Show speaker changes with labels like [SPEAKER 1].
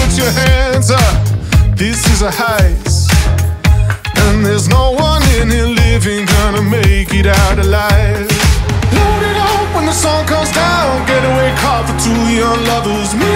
[SPEAKER 1] put your hands up. This is a heist, and there's no one in here living gonna make it out alive. Load it up when the sun comes down. Getaway car for two young lovers.